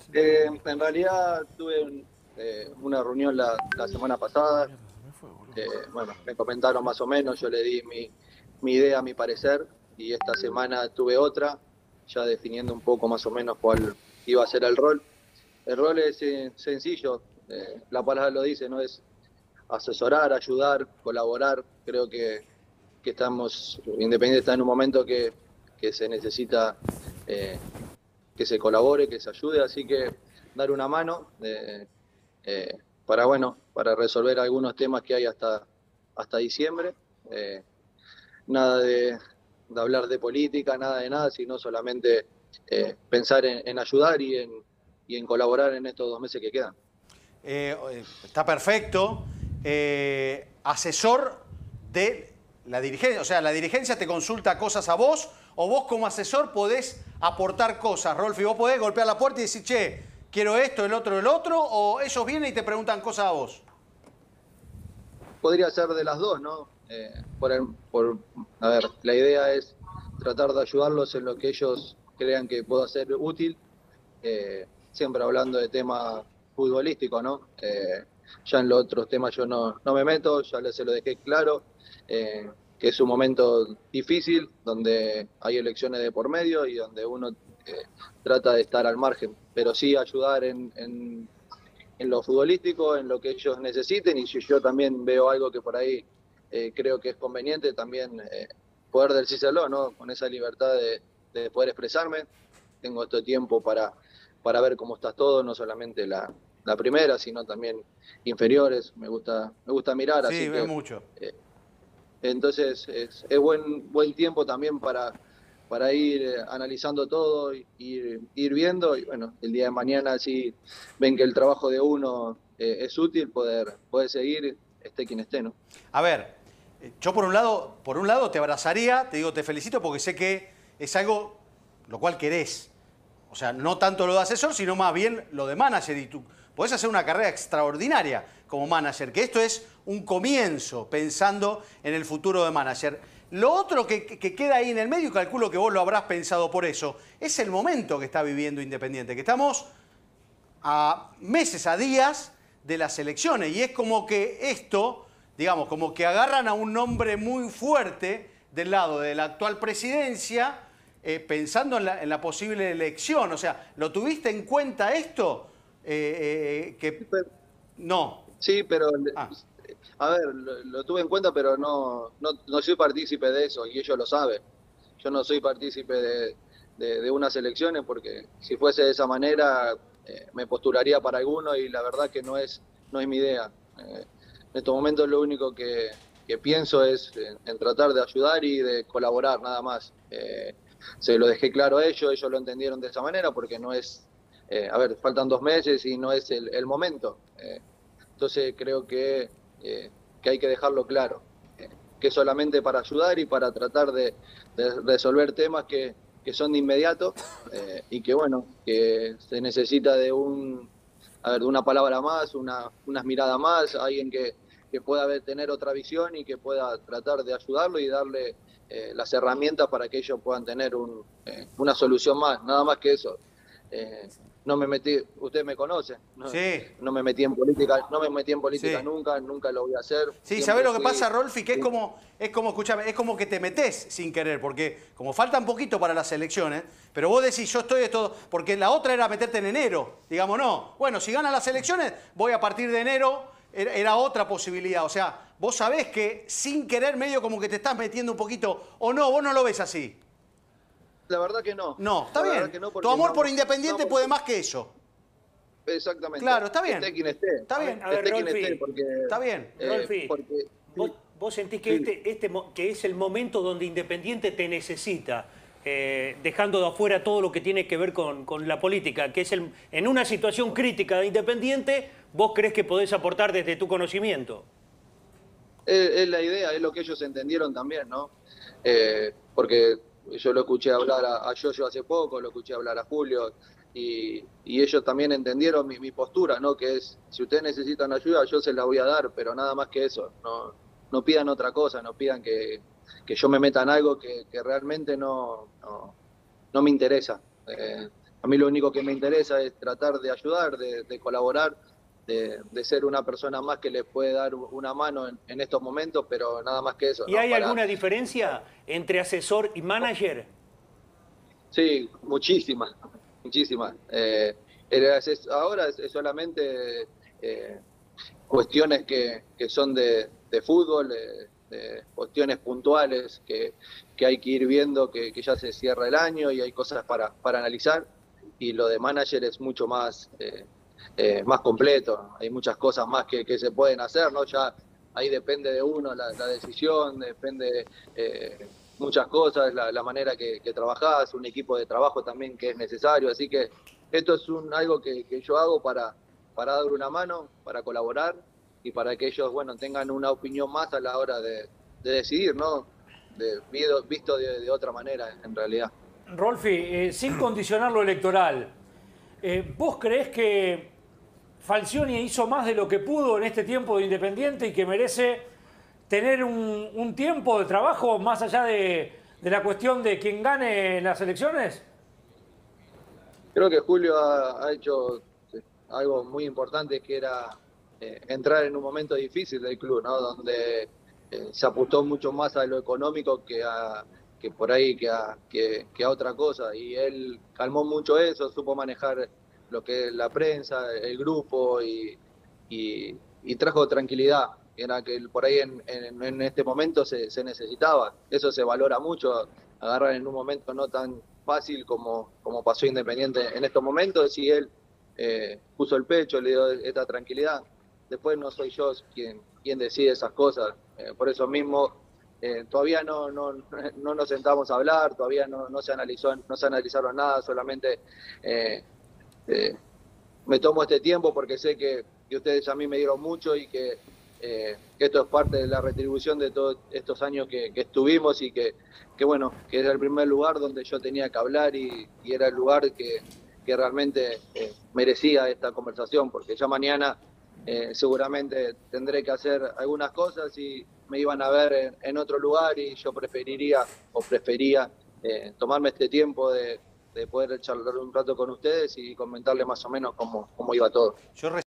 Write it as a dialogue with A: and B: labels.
A: En realidad tuve una reunión la semana pasada. Bueno, me comentaron más o menos, yo le di mi idea, mi parecer, y esta semana tuve otra, ya definiendo un poco más o menos cuál iba a ser el rol. El rol es sencillo, la palabra lo dice, ¿no? Es asesorar, ayudar, colaborar. Creo que estamos, Independiente está en un momento que se necesita que se colabore, que se ayude, así que dar una mano para, bueno, para resolver algunos temas que hay hasta diciembre. Eh, Nada de hablar de política, nada de nada, sino solamente pensar en ayudar y en colaborar en estos 2 meses que quedan.
B: Está perfecto. Asesor de la dirigencia, o sea, la dirigencia te consulta cosas a vos o vos como asesor podés aportar cosas, Rolfi. Vos podés golpear la puerta y decir, che, quiero esto, el otro, o ellos vienen y te preguntan cosas a vos.
A: Podría ser de las dos, ¿no? A ver, la idea es tratar de ayudarlos en lo que ellos crean que pueda ser útil, siempre hablando de temas futbolísticos, ¿no? Ya en los otros temas yo no me meto, se lo dejé claro, que es un momento difícil, donde hay elecciones de por medio y donde uno trata de estar al margen, pero sí ayudar en lo futbolístico, en lo que ellos necesiten, y si yo también veo algo que por ahí creo que es conveniente, también poder decírselo, ¿no? Con esa libertad de poder expresarme. Tengo este tiempo para ver cómo está todo, no solamente la primera, sino también inferiores. Me gusta mirar,
B: Sí,
A: así
B: es
A: que
B: mucho.
A: entonces es buen tiempo también para ir analizando todo, ir viendo, y bueno, el día de mañana si ven que el trabajo de uno es útil, poder seguir, esté quien esté, ¿no?
B: A ver, yo por un lado te abrazaría, te digo, te felicito porque sé que es algo lo cual querés. O sea, no tanto lo de asesor, sino más bien lo de manager. Y tú podés hacer una carrera extraordinaria como manager, que esto es un comienzo pensando en el futuro de manager. Lo otro que queda ahí en el medio, y calculo que vos lo habrás pensado por eso, es el momento que está viviendo Independiente, que estamos a meses, a días de las elecciones. Y es como que esto, digamos, como que agarran a un hombre muy fuerte del lado de la actual presidencia, pensando en la posible elección. O sea, ¿lo tuviste en cuenta esto? No.
A: Sí, pero
B: Ah,
A: a ver, lo tuve en cuenta, pero no soy partícipe de eso, y ellos lo saben. Yo no soy partícipe de unas elecciones, porque si fuese de esa manera me postularía para alguno, y la verdad que no es mi idea. En estos momentos lo único que pienso es en tratar de ayudar y de colaborar, nada más. Se lo dejé claro a ellos lo entendieron de esa manera, porque no es, a ver, faltan 2 meses y no es el momento. Entonces creo que hay que dejarlo claro, que solamente para ayudar y para tratar de resolver temas que son de inmediato, y que bueno, que se necesita de una palabra más, unas miradas más, alguien que pueda tener otra visión y que pueda tratar de ayudarlo y darle las herramientas para que ellos puedan tener una solución más, nada más que eso. Eh, no me metí, usted me conoce,
B: sí,
A: no me metí en política, no me metí en política
B: sí.
A: nunca lo voy a hacer,
B: Sí, ¿sabés
A: siempre
B: lo que
A: fui.
B: pasa, Rolfi? Que escúchame, es como que te metés sin querer, porque como falta un poquito para las elecciones, pero vos decís, yo estoy de todo, porque la otra era meterte en enero, digamos, no, bueno, si ganan las elecciones, voy a partir de enero, era otra posibilidad, o sea, vos sabés que sin querer medio como que te estás metiendo un poquito, o no, vos no lo ves así.
A: La verdad que no,
B: No, está
A: la verdad
B: bien,
A: que no,
B: tu
A: porque
B: amor por
A: no,
B: Independiente puede más que eso.
A: exactamente,
B: Claro, está bien,
A: esté quien esté,
B: está bien,
C: A ver,
A: esté quien esté,
C: Rolfi,
A: porque,
B: está bien.
C: Rolfi,
A: porque
C: vos, vos sentís que
A: sí,
C: que es el momento donde Independiente te necesita, dejando de afuera todo lo que tiene que ver con la política, que es en una situación crítica de Independiente, vos creés que podés aportar desde tu conocimiento.
A: es la idea, es lo que ellos entendieron también, ¿no? Porque yo lo escuché hablar a Yoyo hace poco, lo escuché hablar a Julio, y ellos también entendieron mi postura, ¿no? Que es, si ustedes necesitan ayuda, yo se la voy a dar, pero nada más que eso, no pidan otra cosa, no pidan que yo me meta en algo que realmente no me interesa. A mí lo único que me interesa es tratar de ayudar, de colaborar, de ser una persona más que le puede dar una mano en estos momentos, pero nada más que eso.
C: ¿Y
A: ¿no?
C: hay alguna diferencia entre asesor y manager?
A: Sí, muchísimas, muchísimas. Ahora es solamente cuestiones que son de fútbol, de cuestiones puntuales que hay que ir viendo, que ya se cierra el año y hay cosas para analizar, y lo de manager es mucho más completo, hay muchas cosas más que se pueden hacer, ¿no? Ya ahí depende de uno la decisión, depende muchas cosas, la manera que trabajás, un equipo de trabajo también que es necesario, así que esto es algo que yo hago para dar una mano, para colaborar y para que ellos, bueno, tengan una opinión más a la hora de decidir, ¿no? Visto de otra manera, en realidad.
D: Rolfi, sin condicionar lo electoral, ¿vos creés que Falcioni hizo más de lo que pudo en este tiempo de Independiente y que merece tener un tiempo de trabajo más allá de la cuestión de quién gane las elecciones?
A: Creo que Julio ha hecho algo muy importante, que era entrar en un momento difícil del club, ¿no? Donde se apostó mucho más a lo económico que por ahí que a otra cosa, y él calmó mucho eso, supo manejar lo que es la prensa, el grupo y trajo tranquilidad, que era que por ahí en este momento se necesitaba. Eso se valora mucho, agarrar en un momento no tan fácil como pasó Independiente en estos momentos, y él puso el pecho, le dio esta tranquilidad. Después no soy yo quien decide esas cosas, por eso mismo todavía no nos sentamos a hablar, todavía no se analizaron nada, solamente me tomo este tiempo porque sé que ustedes a mí me dieron mucho y que esto es parte de la retribución de todos estos años que estuvimos, y que bueno, que era el primer lugar donde yo tenía que hablar, y era el lugar que realmente merecía esta conversación, porque ya mañana seguramente tendré que hacer algunas cosas y me iban a ver en otro lugar, y yo prefería tomarme este tiempo de poder charlar un rato con ustedes y comentarles más o menos cómo iba todo.
B: Yo